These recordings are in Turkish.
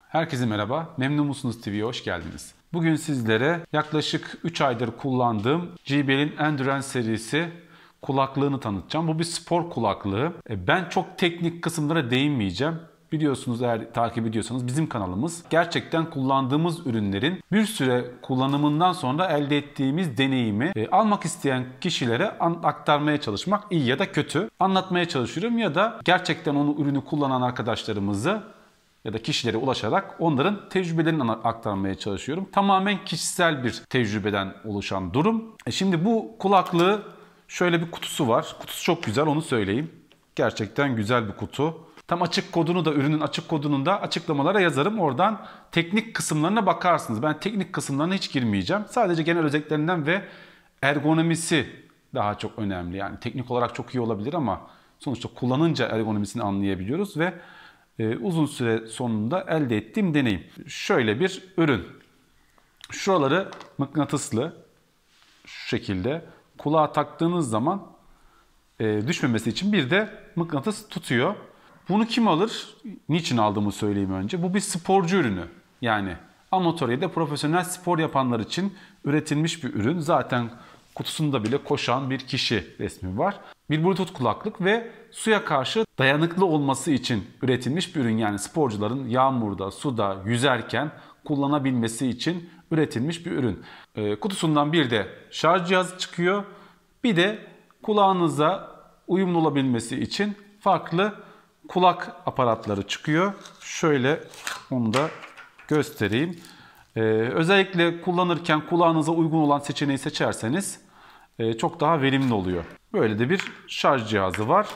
Herkese merhaba, Memnun Musunuz TV'ye hoş geldiniz. Bugün sizlere yaklaşık 3 aydır kullandığım JBL'in Endurance serisi kulaklığını tanıtacağım. Bu bir spor kulaklığı. Ben çok teknik kısımlara değinmeyeceğim. Biliyorsunuz, eğer takip ediyorsanız bizim kanalımız gerçekten kullandığımız ürünlerin bir süre kullanımından sonra elde ettiğimiz deneyimi almak isteyen kişilere aktarmaya çalışmak, iyi ya da kötü anlatmaya çalışıyorum ya da gerçekten onu ürünü kullanan arkadaşlarımızı ya da kişilere ulaşarak onların tecrübelerini aktarmaya çalışıyorum. Tamamen kişisel bir tecrübeden oluşan durum. Şimdi bu kulaklığı şöyle bir kutusu var. Kutusu çok güzel, onu söyleyeyim. Gerçekten güzel bir kutu. Tam açık kodunu da, ürünün açık kodunu da açıklamalara yazarım. Oradan teknik kısımlarına bakarsınız. Ben teknik kısımlarına hiç girmeyeceğim. Sadece genel özelliklerinden ve ergonomisi daha çok önemli. Yani teknik olarak çok iyi olabilir ama sonuçta kullanınca ergonomisini anlayabiliyoruz ve uzun süre sonunda elde ettiğim deneyim. Şöyle bir ürün. Şuraları mıknatıslı. Şu şekilde. Kulağa taktığınız zaman düşmemesi için bir de mıknatıs tutuyor. Bunu kim alır? Niçin aldığımı söyleyeyim önce. Bu bir sporcu ürünü. Yani amatör ya da profesyonel spor yapanlar için üretilmiş bir ürün. Zaten kutusunda bile koşan bir kişi resmi var. Bir Bluetooth kulaklık ve suya karşı dayanıklı olması için üretilmiş bir ürün. Yani sporcuların yağmurda, suda, yüzerken kullanabilmesi için üretilmiş bir ürün. Kutusundan bir de şarj cihazı çıkıyor. Bir de kulağınıza uyumlu olabilmesi için farklı kulak aparatları çıkıyor. Şöyle onu da göstereyim. Özellikle kullanırken kulağınıza uygun olan seçeneği seçerseniz çok daha verimli oluyor. Böyle de bir şarj cihazı var.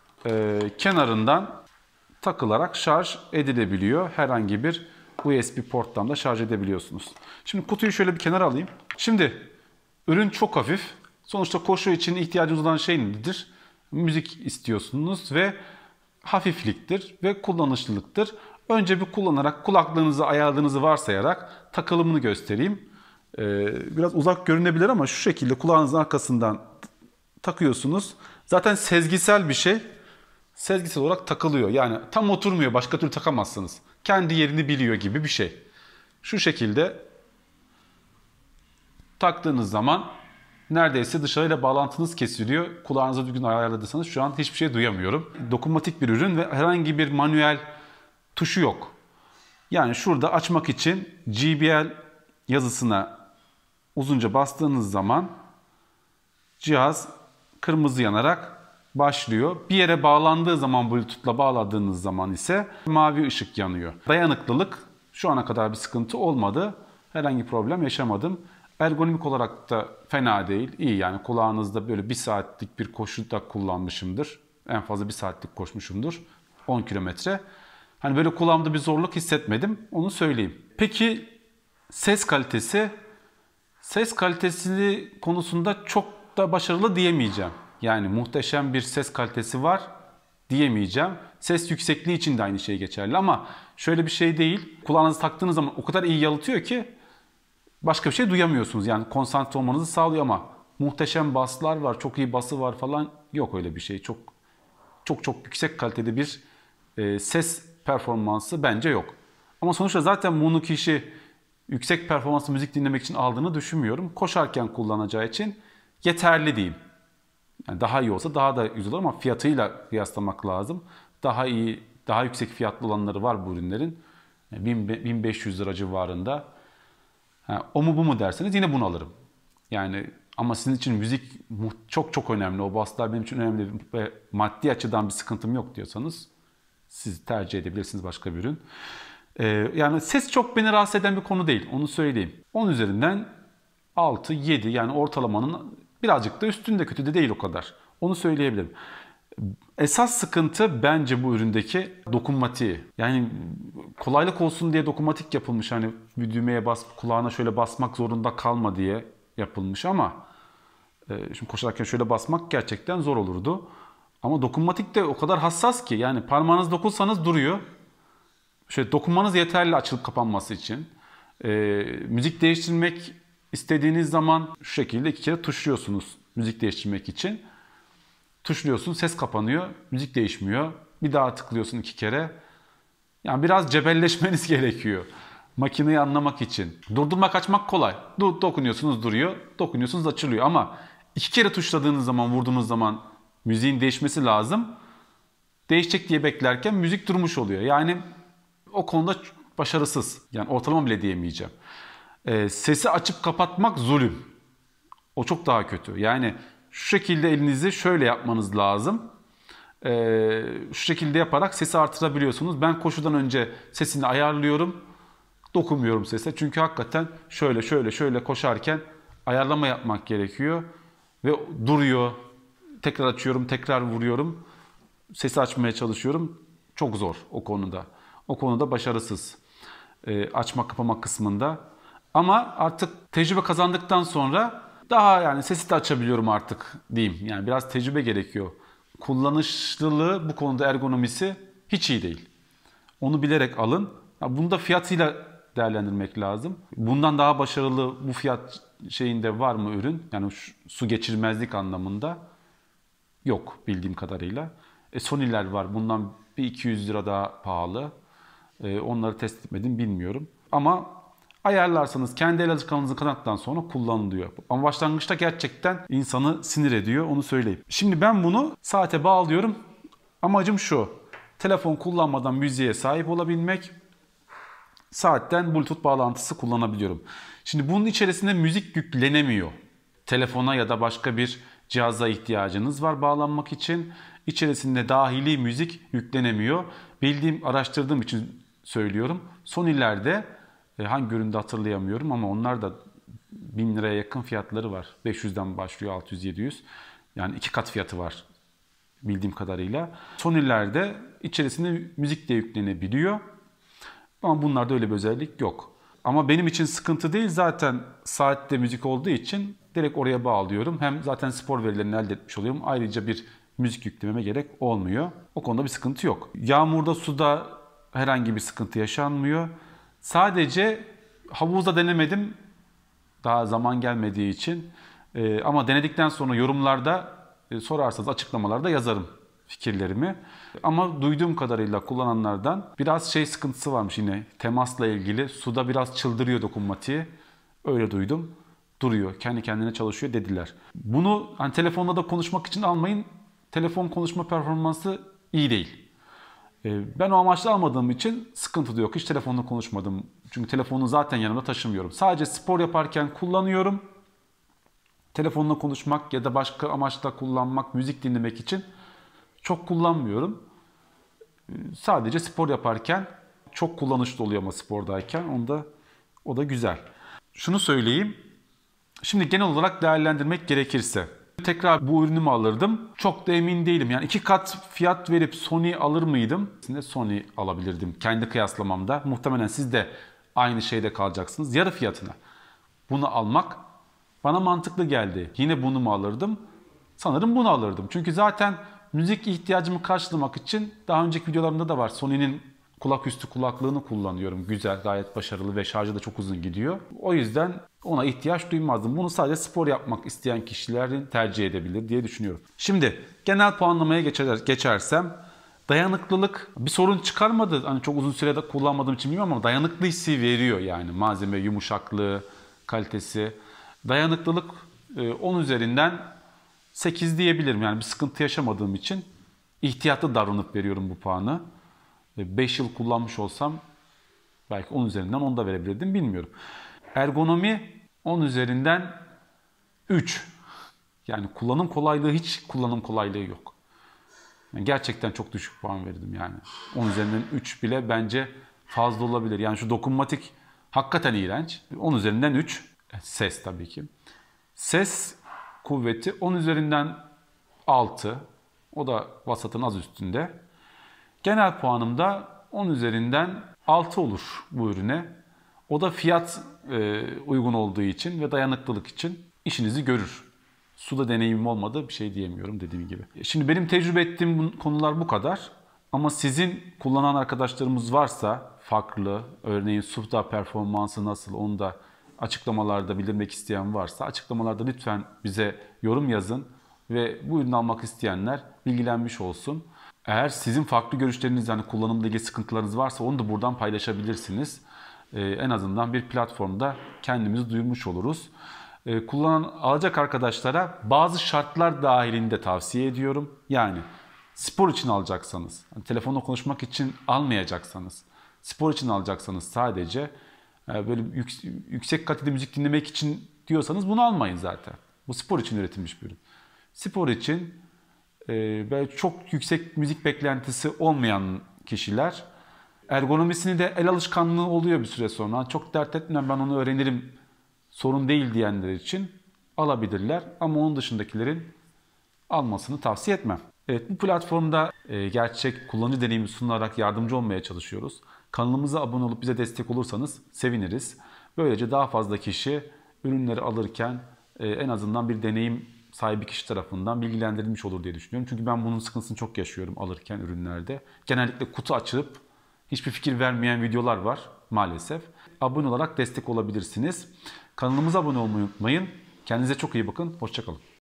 Kenarından takılarak şarj edilebiliyor. Herhangi bir USB porttan da şarj edebiliyorsunuz. Şimdi kutuyu şöyle bir kenara alayım. Şimdi ürün çok hafif. Sonuçta koşu için ihtiyacınız olan şey nedir? Müzik istiyorsunuz ve hafifliktir ve kullanışlılıktır. Önce bir kullanarak kulaklığınızı ayarladığınızı varsayarak takılımını göstereyim. Biraz uzak görünebilir ama şu şekilde kulağınızın arkasından takıyorsunuz. Zaten sezgisel bir şey. Sezgisel olarak takılıyor. Yani tam oturmuyor. Başka türlü takamazsınız. Kendi yerini biliyor gibi bir şey. Şu şekilde taktığınız zaman neredeyse dışarıyla bağlantınız kesiliyor. Kulağınızı düzgün ayarladıysanız şu an hiçbir şey duyamıyorum. Dokunmatik bir ürün ve herhangi bir manuel tuşu yok. Yani şurada açmak için JBL yazısına uzunca bastığınız zaman cihaz kırmızı yanarak başlıyor. Bir yere bağlandığı zaman, Bluetooth'la bağladığınız zaman ise mavi ışık yanıyor. Dayanıklılık şu ana kadar bir sıkıntı olmadı. Herhangi bir problem yaşamadım. Ergonomik olarak da fena değil. İyi yani kulağınızda böyle 1 saatlik bir koşuda kullanmışımdır. En fazla 1 saatlik koşmuşumdur. 10 kilometre. Hani böyle kulağımda bir zorluk hissetmedim. Onu söyleyeyim. Peki ses kalitesi? Ses kalitesi konusunda çok da başarılı diyemeyeceğim. Yani muhteşem bir ses kalitesi var diyemeyeceğim. Ses yüksekliği için de aynı şey geçerli ama şöyle bir şey değil. Kulağınızı taktığınız zaman o kadar iyi yalıtıyor ki başka bir şey duyamıyorsunuz. Yani konsantre olmanızı sağlıyor ama muhteşem baslar var, çok iyi bası var falan yok öyle bir şey. Çok yüksek kalitede bir ses performansı bence yok. Ama sonuçta zaten bunu kişi yüksek performanslı müzik dinlemek için aldığını düşünmüyorum. Koşarken kullanacağı için yeterli diyeyim. Yani daha iyi olsa daha da güzel olur ama fiyatıyla kıyaslamak lazım. Daha iyi, daha yüksek fiyatlı olanları var bu ürünlerin. 1500 lira civarında. O mu bu mu derseniz yine bunu alırım. Yani ama sizin için müzik çok önemli. O baslar benim için önemli ve maddi açıdan bir sıkıntım yok diyorsanız siz tercih edebilirsiniz başka bir ürün. Yani ses çok beni rahatsız eden bir konu değil. Onu söyleyeyim. 10 üzerinden 6, 7 yani ortalamanın birazcık da üstünde, kötü de değil o kadar. Onu söyleyebilirim. Esas sıkıntı bence bu üründeki dokunmatiği. Yani kolaylık olsun diye dokunmatik yapılmış. Hani bir düğmeye bas, kulağına şöyle basmak zorunda kalma diye yapılmış ama şimdi koşarken şöyle basmak gerçekten zor olurdu. Ama dokunmatik de o kadar hassas ki yani parmağınız dokunsanız duruyor. Şöyle dokunmanız yeterli açılıp kapanması için. Müzik değiştirmek istediğiniz zaman şu şekilde 2 kere tuşluyorsunuz müzik değiştirmek için. Tuşluyorsun, ses kapanıyor, müzik değişmiyor. Bir daha tıklıyorsun 2 kere. Yani biraz cebelleşmeniz gerekiyor. Makineyi anlamak için. Durdurmak açmak kolay. Dokunuyorsunuz duruyor, dokunuyorsunuz açılıyor. Ama 2 kere tuşladığınız zaman, vurduğunuz zaman müziğin değişmesi lazım. Değişecek diye beklerken müzik durmuş oluyor. Yani o konuda başarısız. Yani ortalama bile diyemeyeceğim. Sesi açıp kapatmak zulüm. O çok daha kötü. Yani şu şekilde elinizi şöyle yapmanız lazım. Şu şekilde yaparak sesi artırabiliyorsunuz. Ben koşudan önce sesini ayarlıyorum. Dokunmuyorum sese. Çünkü hakikaten şöyle koşarken ayarlama yapmak gerekiyor. Ve duruyor. Tekrar açıyorum, tekrar vuruyorum. Sesi açmaya çalışıyorum. Çok zor o konuda. O konuda başarısız. Açmak kapama kısmında. Ama artık tecrübe kazandıktan sonra daha yani sesi de açabiliyorum artık diyeyim. Yani biraz tecrübe gerekiyor. Kullanışlılığı bu konuda ergonomisi hiç iyi değil. Onu bilerek alın. Bunu da fiyatıyla değerlendirmek lazım. Bundan daha başarılı bu fiyat şeyinde var mı ürün? Yani su geçirmezlik anlamında yok bildiğim kadarıyla. Sony'ler var. Bundan bir 200 lira daha pahalı. Onları test etmedim bilmiyorum. Ama ayarlarsanız kendi el alışkanlığınızı kanattıktan sonra kullanılıyor. Ama başlangıçta gerçekten insanı sinir ediyor onu söyleyeyim. Şimdi ben bunu saate bağlıyorum. Amacım şu. Telefon kullanmadan müziğe sahip olabilmek. Saatten Bluetooth bağlantısı kullanabiliyorum. Şimdi bunun içerisinde müzik yüklenemiyor. Telefona ya da başka bir cihaza ihtiyacınız var bağlanmak için. İçerisinde dahili müzik yüklenemiyor. Bildiğim, araştırdığım için söylüyorum. Sony'lerde hangi üründe hatırlayamıyorum ama onlar da 1000 liraya yakın fiyatları var. 500'den başlıyor 600-700. Yani 2 kat fiyatı var bildiğim kadarıyla. Sony'lerde içerisinde müzik de yüklenebiliyor. Ama bunlarda öyle bir özellik yok. Ama benim için sıkıntı değil, zaten saatte müzik olduğu için direkt oraya bağlıyorum. Hem zaten spor verilerini elde etmiş oluyorum. Ayrıca bir müzik yüklememe gerek olmuyor. O konuda bir sıkıntı yok. Yağmurda, suda herhangi bir sıkıntı yaşanmıyor. Sadece havuzda denemedim. Daha zaman gelmediği için. Ama denedikten sonra yorumlarda sorarsanız açıklamalarda yazarım fikirlerimi. Ama duyduğum kadarıyla kullananlardan biraz sıkıntısı varmış yine temasla ilgili. Suda biraz çıldırıyor dokunmatiği. Öyle duydum. Duruyor. Kendi kendine çalışıyor dediler. Bunu hani telefonla da konuşmak için almayın. Telefon konuşma performansı iyi değil. Ben o amaçla almadığım için sıkıntı da yok. Hiç telefonla konuşmadım. Çünkü telefonu zaten yanımda taşımıyorum. Sadece spor yaparken kullanıyorum. Telefonla konuşmak ya da başka amaçla kullanmak, müzik dinlemek için çok kullanmıyorum. Sadece spor yaparken çok kullanışlı oluyor ama spordayken o da güzel. Şunu söyleyeyim. Şimdi genel olarak değerlendirmek gerekirse tekrar bu ürünü mü alırdım? Çok da emin değilim. Yani 2 kat fiyat verip Sony alır mıydım? Aslında Sony alabilirdim kendi kıyaslamamda. Muhtemelen siz de aynı şeyde kalacaksınız. Yarı fiyatına. Bunu almak bana mantıklı geldi. Yine bunu mu alırdım? Sanırım bunu alırdım. Çünkü zaten müzik ihtiyacımı karşılamak için daha önceki videolarımda da var. Sony'nin kulaküstü kulaklığını kullanıyorum. Güzel, gayet başarılı ve şarjı da çok uzun gidiyor. O yüzden ona ihtiyaç duymazdım. Bunu sadece spor yapmak isteyen kişilerin tercih edebilir diye düşünüyorum. Şimdi genel puanlamaya geçersem dayanıklılık bir sorun çıkarmadı. Hani çok uzun sürede kullanmadığım için bilmiyorum ama dayanıklı hissi veriyor yani. Malzeme yumuşaklığı, kalitesi. Dayanıklılık 10 üzerinden 8 diyebilirim. Yani bir sıkıntı yaşamadığım için ihtiyatlı davranıp veriyorum bu puanı. 5 yıl kullanmış olsam belki 10 üzerinden 10 da verebilirdim bilmiyorum. Ergonomi 10 üzerinden 3. Yani kullanım kolaylığı hiç kullanım kolaylığı yok. Yani gerçekten çok düşük puan verdim yani. 10 üzerinden 3 bile bence fazla olabilir. Yani şu dokunmatik hakikaten iğrenç. 10 üzerinden 3. Ses tabii ki. Ses kuvveti 10 üzerinden 6. O da vasatın az üstünde. Genel puanım da 10 üzerinden 6 olur bu ürüne. O da fiyat uygun olduğu için ve dayanıklılık için işinizi görür. Suda deneyimim olmadı bir şey diyemiyorum dediğim gibi. Şimdi benim tecrübe ettiğim konular bu kadar. Ama sizin kullanan arkadaşlarımız varsa farklı, örneğin suda performansı nasıl onu da açıklamalarda bildirmek isteyen varsa açıklamalarda lütfen bize yorum yazın ve bu ürünü almak isteyenler bilgilenmiş olsun. Eğer sizin farklı görüşleriniz, yani kullanımla ilgili sıkıntılarınız varsa onu da buradan paylaşabilirsiniz. En azından bir platformda kendimizi duyurmuş oluruz. Alacak arkadaşlara bazı şartlar dahilinde tavsiye ediyorum. Yani spor için alacaksanız, hani telefonla konuşmak için almayacaksanız, spor için alacaksanız sadece böyle yüksek kalitede müzik dinlemek için diyorsanız bunu almayın zaten. Bu spor için üretilmiş bir ürün. Spor için ve çok yüksek müzik beklentisi olmayan kişiler, ergonomisini de el alışkanlığı oluyor bir süre sonra. Çok dert etmem, ben onu öğrenirim, sorun değil diyenler için alabilirler. Ama onun dışındakilerin almasını tavsiye etmem. Evet, bu platformda gerçek kullanıcı deneyimi sunarak yardımcı olmaya çalışıyoruz. Kanalımıza abone olup bize destek olursanız seviniriz. Böylece daha fazla kişi ürünleri alırken en azından bir deneyim sahibi kişi tarafından bilgilendirilmiş olur diye düşünüyorum. Çünkü ben bunun sıkıntısını çok yaşıyorum alırken ürünlerde. Genellikle kutu açıp hiçbir fikir vermeyen videolar var maalesef. Abone olarak destek olabilirsiniz. Kanalımıza abone olmayı unutmayın. Kendinize çok iyi bakın. Hoşça kalın.